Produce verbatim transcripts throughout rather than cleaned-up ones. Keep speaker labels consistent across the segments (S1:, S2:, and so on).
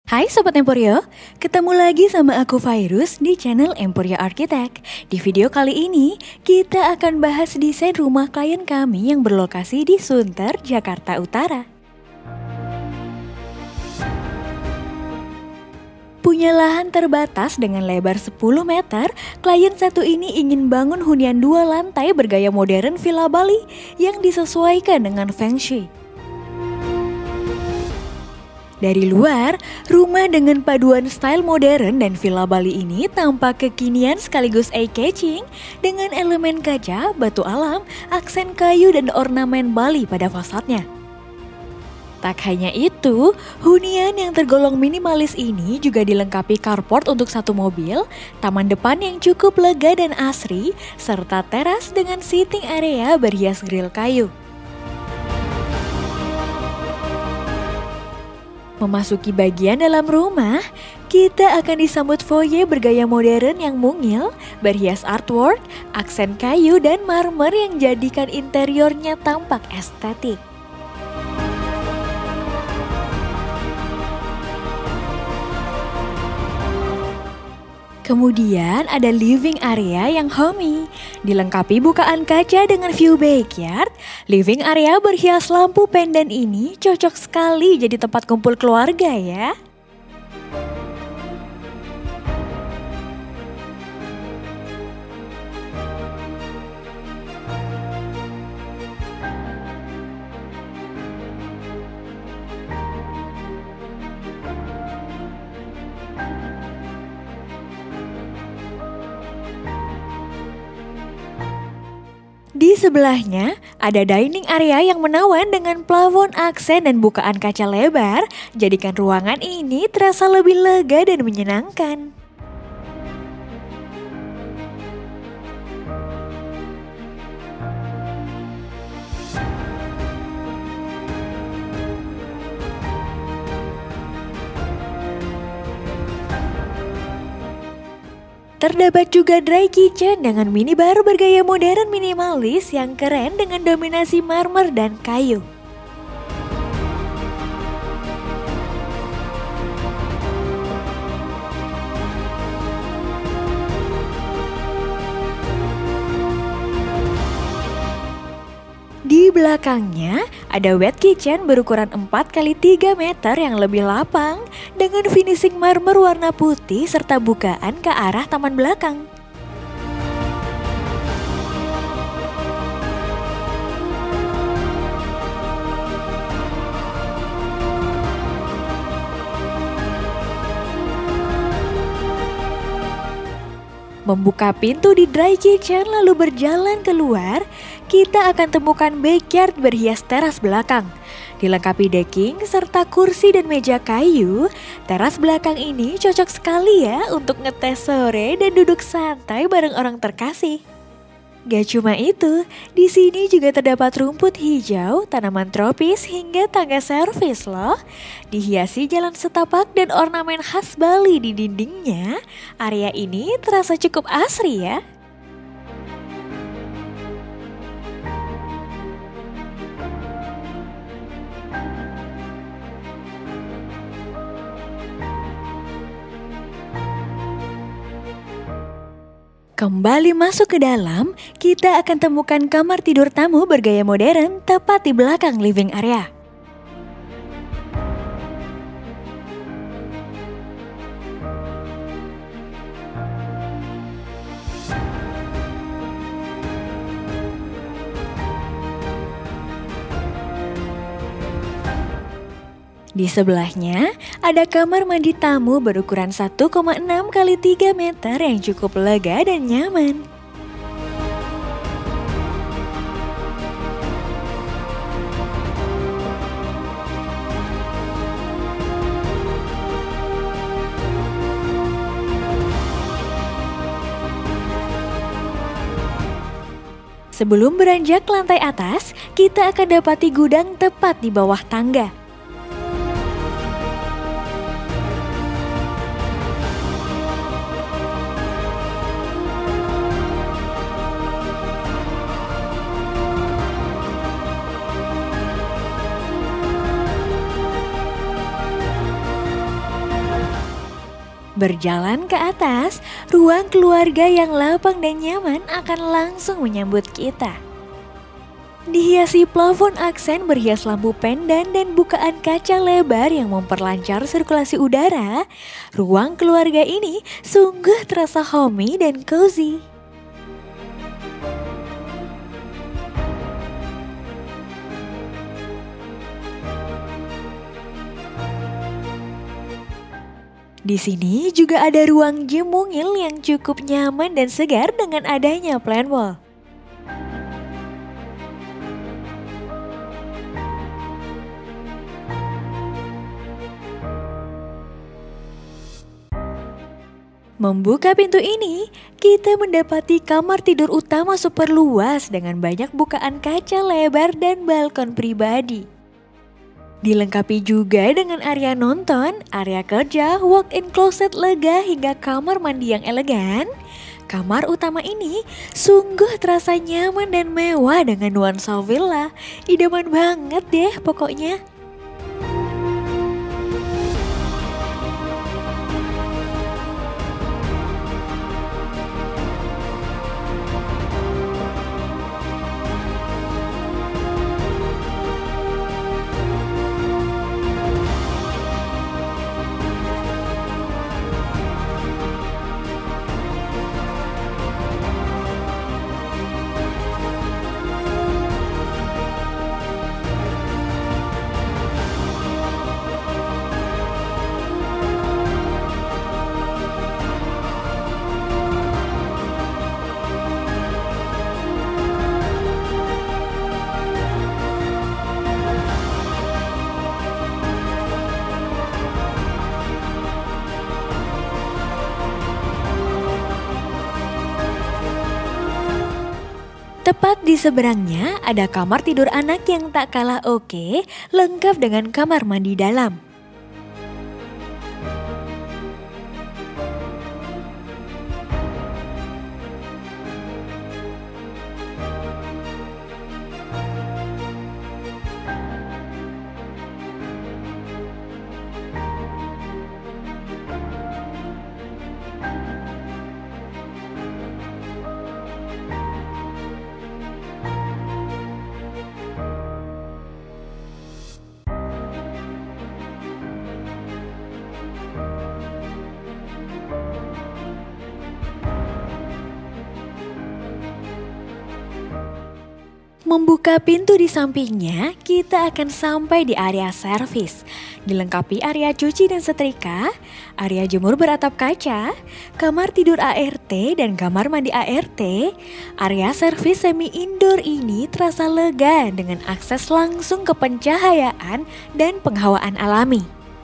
S1: Hai Sobat Emporio, ketemu lagi sama aku Virus di channel Emporio Architect. Di video kali ini, kita akan bahas desain rumah klien kami yang berlokasi di Sunter, Jakarta Utara. Punya lahan terbatas dengan lebar sepuluh meter, klien satu ini ingin bangun hunian dua lantai bergaya modern Villa Bali yang disesuaikan dengan Feng Shui. Dari luar, rumah dengan paduan style modern dan Villa Bali ini tampak kekinian sekaligus eye-catching dengan elemen kaca, batu alam, aksen kayu dan ornamen Bali pada fasadnya. Tak hanya itu, hunian yang tergolong minimalis ini juga dilengkapi carport untuk satu mobil, taman depan yang cukup lega dan asri, serta teras dengan sitting area berhias grill kayu. Memasuki bagian dalam rumah, kita akan disambut foyer bergaya modern yang mungil, berhias artwork, aksen kayu dan marmer yang jadikan interiornya tampak estetik. Kemudian ada living area yang homey, dilengkapi bukaan kaca dengan view backyard. Living area berhias lampu pendant ini cocok sekali jadi tempat kumpul keluarga ya. Di sebelahnya, ada dining area yang menawan dengan plafon aksen dan bukaan kaca lebar, jadikan ruangan ini terasa lebih lega dan menyenangkan. Terdapat juga dry kitchen dengan minibar bergaya modern minimalis yang keren dengan dominasi marmer dan kayu. Di belakangnya ada wet kitchen berukuran empat kali tiga meter yang lebih lapang dengan finishing marmer warna putih serta bukaan ke arah taman belakang. Membuka pintu di dry kitchen lalu berjalan keluar, kita akan temukan backyard berhias teras belakang. Dilengkapi decking serta kursi dan meja kayu, teras belakang ini cocok sekali ya untuk ngetes sore dan duduk santai bareng orang terkasih. Gak cuma itu, di sini juga terdapat rumput hijau, tanaman tropis hingga tangga servis loh. Dihiasi jalan setapak dan ornamen khas Bali di dindingnya, area ini terasa cukup asri ya. Kembali masuk ke dalam, kita akan temukan kamar tidur tamu bergaya modern tepat di belakang living area. Di sebelahnya, ada kamar mandi tamu berukuran satu koma enam kali tiga meter yang cukup lega dan nyaman. Sebelum beranjak ke lantai atas, kita akan dapati gudang tepat di bawah tangga. Berjalan ke atas, ruang keluarga yang lapang dan nyaman akan langsung menyambut kita. Dihiasi plafon aksen berhias lampu pendan dan bukaan kaca lebar yang memperlancar sirkulasi udara, ruang keluarga ini sungguh terasa homey dan cozy. Di sini juga ada ruang gym mungil yang cukup nyaman dan segar dengan adanya plan wall. Membuka pintu ini, kita mendapati kamar tidur utama super luas dengan banyak bukaan kaca lebar dan balkon pribadi. Dilengkapi juga dengan area nonton, area kerja, walk-in closet lega hingga kamar mandi yang elegan. Kamar utama ini sungguh terasa nyaman dan mewah dengan nuansa villa. Idaman banget deh pokoknya. Tepat di seberangnya ada kamar tidur anak yang tak kalah oke, lengkap dengan kamar mandi dalam. Membuka pintu di sampingnya, kita akan sampai di area servis. Dilengkapi area cuci dan setrika, area jemur beratap kaca, kamar tidur A R T dan kamar mandi A R T. Area servis semi indoor ini terasa lega dengan akses langsung ke pencahayaan dan penghawaan alami.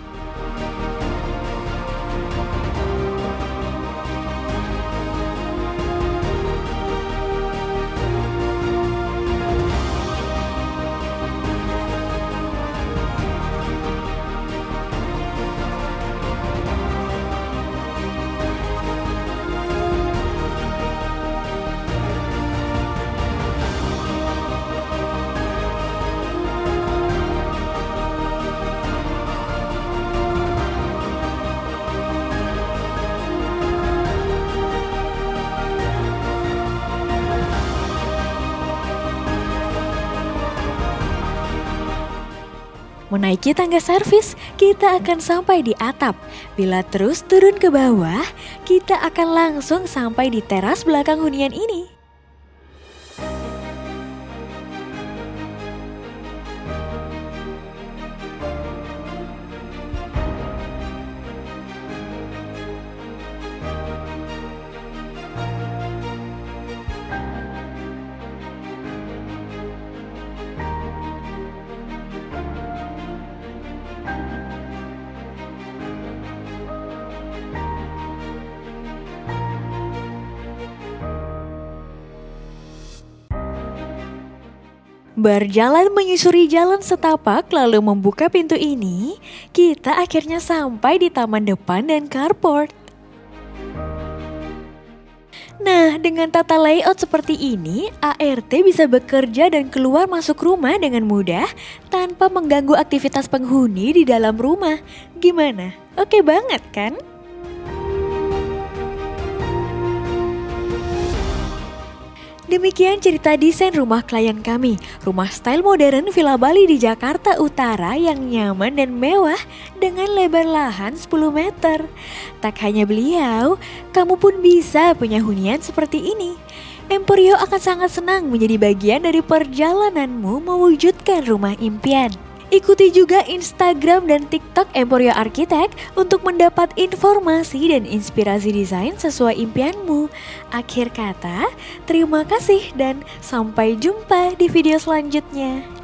S1: Menaiki tangga servis, kita akan sampai di atap. Bila terus turun ke bawah, kita akan langsung sampai di teras belakang hunian ini. Berjalan menyusuri jalan setapak lalu membuka pintu ini, kita akhirnya sampai di taman depan dan carport. Nah, dengan tata layout seperti ini, A R T bisa bekerja dan keluar masuk rumah dengan mudah tanpa mengganggu aktivitas penghuni di dalam rumah. Gimana? Oke banget kan? Demikian cerita desain rumah klien kami, rumah style modern Villa Bali di Jakarta Utara yang nyaman dan mewah dengan lebar lahan sepuluh meter. Tak hanya beliau, kamu pun bisa punya hunian seperti ini. Emporio akan sangat senang menjadi bagian dari perjalananmu mewujudkan rumah impian. Ikuti juga Instagram dan TikTok Emporio Architect untuk mendapat informasi dan inspirasi desain sesuai impianmu. Akhir kata, terima kasih dan sampai jumpa di video selanjutnya.